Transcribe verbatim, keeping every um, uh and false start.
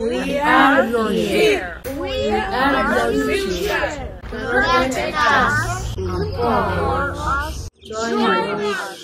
We are your here. We are your future. Protect us. Empower us. Join us.